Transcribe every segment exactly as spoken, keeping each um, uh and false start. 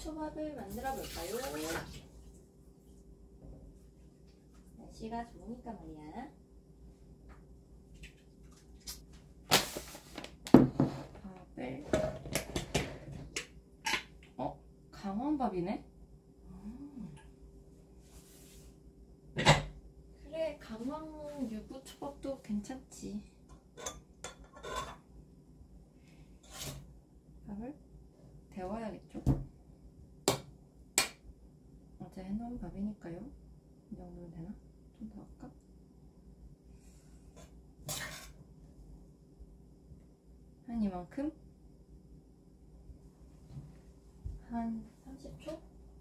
유부초밥을 만들어 볼까요? 날씨가 좋으니까 말이야. 밥을 어? 강황밥이네? 음. 그래, 강황 유부초밥도 괜찮지. 밥을 데워야겠죠? 어제 해놓은 밥이니까요. 이 정도면 되나? 좀 더 할까? 한 이만큼? 한 삼십 초?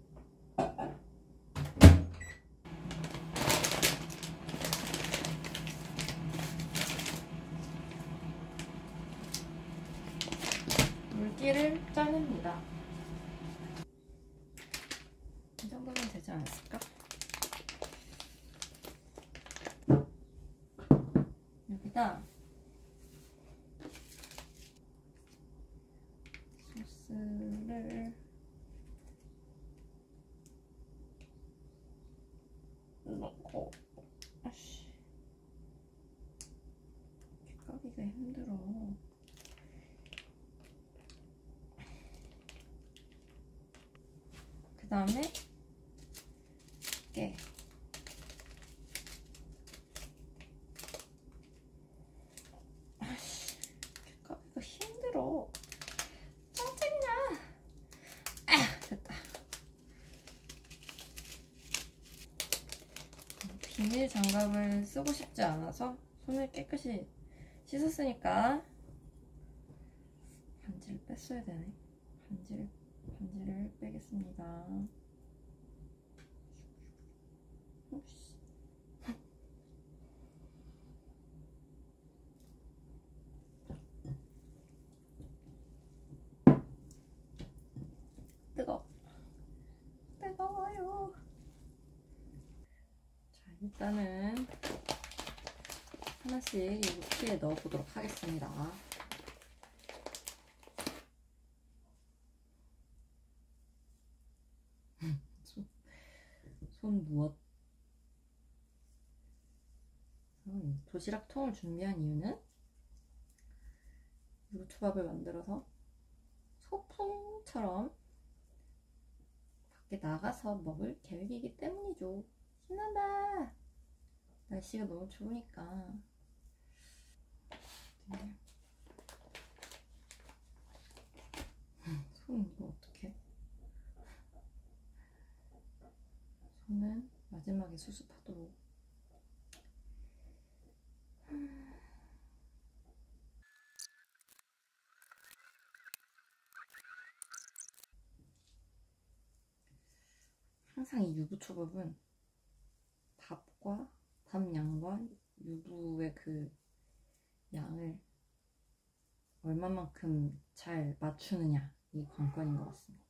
물기를 짜냅니다. 이 정도면 되지 않았을까? 여기다 소스를 넣고, 아씨, 까기가 힘들어. 그 다음에 깨. 아씨, 까기가 힘들어. 짱짱이나. 아, 됐다. 비닐 장갑을 쓰고 싶지 않아서 손을 깨끗이 씻었으니까 반지를 뺐어야 되네. 반지를, 반지를 빼겠습니다. 뜨거. 뜨거워요. 자, 일단은 하나씩 이 부피에 넣어보도록 하겠습니다. 손, 손 무엇? 도시락 통을 준비한 이유는 유부초밥을 만들어서 소풍처럼 밖에 나가서 먹을 계획이기 때문이죠. 신난다. 날씨가 너무 좋으니까. 네. 손 이거 어떡해? 손은 마지막에 수습하도록. 항상 이 유부초밥은 밥과 밥 양과 유부의 그 양을 얼마만큼 잘 맞추느냐, 이 관건인 것 같습니다.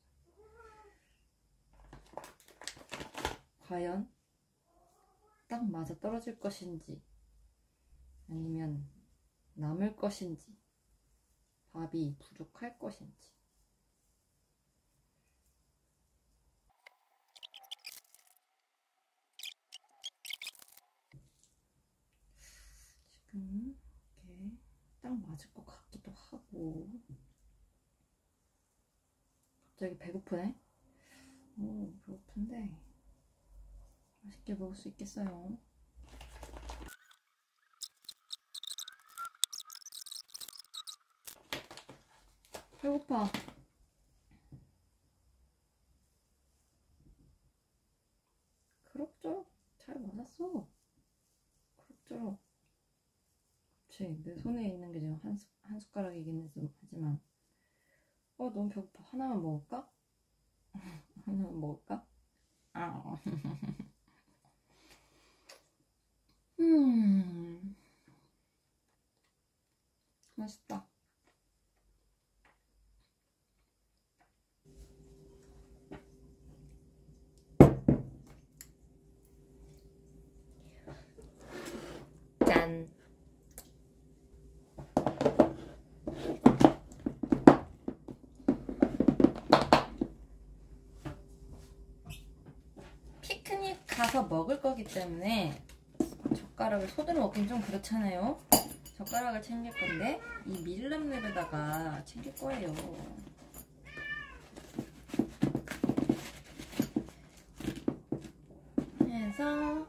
과연 딱 맞아 떨어질 것인지 아니면 남을 것인지 밥이 부족할 것인지. 지금 이렇게 딱 맞을 것 같기도 하고. 갑자기 배고프네? 오, 배고픈데 맛있게 먹을 수 있겠어요? 배고파. 그럭저럭 잘 맞았어. 그럭저럭. 그치, 내 손에 있는 게 지금 한, 숟, 한 숟가락이긴 하지만. 어, 너무 배고파. 하나만 먹을까? 하나만 먹을까? 아. 음. 맛있다. 짠. 사서 먹을 거기 때문에 젓가락을 손으로 먹긴 좀 그렇잖아요. 젓가락을 챙길 건데 이 밀랍랩에다가 챙길 거예요. 그래서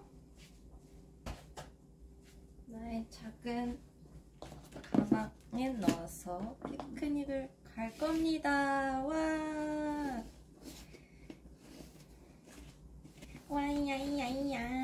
나의 작은 가방에 넣어서 피크닉을 갈 겁니다. 와! 와이야이야이야.